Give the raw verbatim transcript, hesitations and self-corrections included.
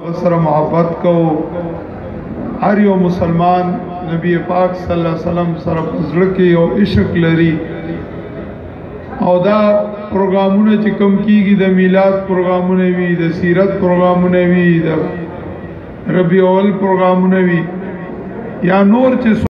سره محبت کو هر یو مسلمان نبی پاک صلی الله علیه وسلم سره زړه کې یو عشق لري او دا پروګرامونه چې کوم کیږي د میلاد پروګرامونه وي د سیرت پروګرامونه وي د ربیع الاول پروګرامونه وي یا نور چې